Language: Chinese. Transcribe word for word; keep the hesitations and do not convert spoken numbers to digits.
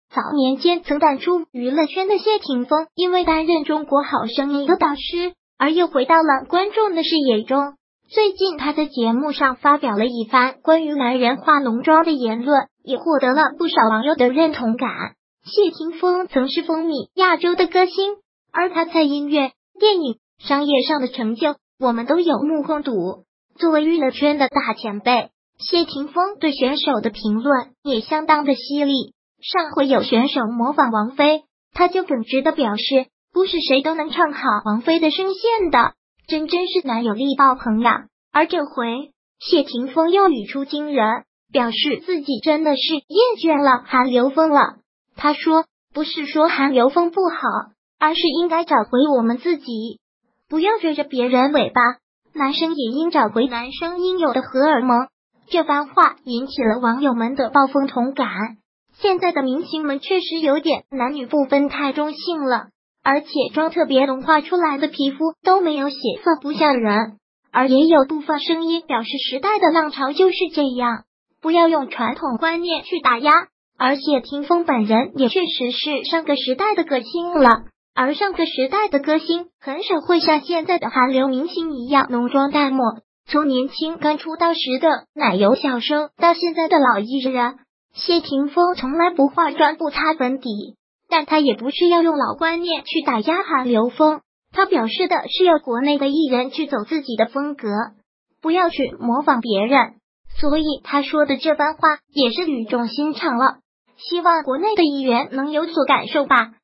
早年间曾淡出娱乐圈的谢霆锋，因为担任中国好声音的导师，而又回到了观众的视野中。最近他在节目上发表了一番关于男人化浓妆的言论，也获得了不少网友的认同感。谢霆锋曾是风靡亚洲的歌星，而他在音乐、电影、商业上的成就，我们都有目共睹。作为娱乐圈的大前辈，谢霆锋对选手的评论也相当的犀利。上回有选手模仿王菲，他就耿直的表示，不是谁都能唱好王菲的声线的，真真是男友力爆棚呀。而这回谢霆锋又语出惊人，表示自己真的是厌倦了韩流风了。他说，不是说韩流风不好，而是应该找回我们自己，不要追着别人尾巴，男生也应找回男生应有的荷尔蒙。这番话引起了网友们的暴风同感。现在的明星们确实有点男女不分太中性了，而且妆特别浓化出来的皮肤都没有血色不像人。而也有部分声音表示，时代的浪潮就是这样，不要用传统观念去打压。而谢霆锋本人也确实是上个时代的歌星了，而上个时代的歌星很少会像现在的韩流明星一样浓妆淡抹。从年轻刚出道时的奶油小生到现在的老艺人，谢霆锋从来不化妆不擦粉底，但他也不是要用老观念去打压韩流风，他表示的是要国内的艺人去走自己的风格，不要去模仿别人。所以他说的这番话也是语重心长了，希望国内的艺人能有所感受吧。